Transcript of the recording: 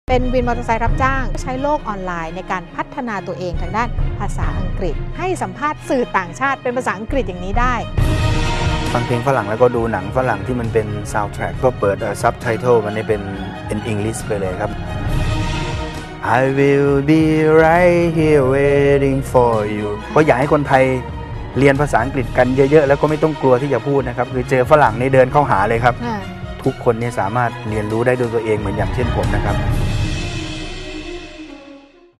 เป็นวินมอเตอร์ไซค์รับจ้างใช้โลกออนไลน์ในการพัฒนาตัวเองทางด้านภาษาอังกฤษให้สัมภาษณ์สื่อต่างชาติเป็นภาษาอังกฤษอย่างนี้ได้ฟังเพลงฝรั่งแล้วก็ดูหนังฝรั่งที่มันเป็นซาวด์แทร็กก็เปิดซับไตเติลมันเป็นอังกฤษไปเลยครับ I will be right here waiting for you ก็อยากให้คนไทยเรียนภาษาอังกฤษกันเยอะๆแล้วก็ไม่ต้องกลัวที่จะพูดนะครับคือเจอฝรั่งนี่เดินเข้าหาเลยครับทุกคนเนี่ยสามารถเรียนรู้ได้ด้วยตัวเองเหมือนอย่างเช่นผมนะครับ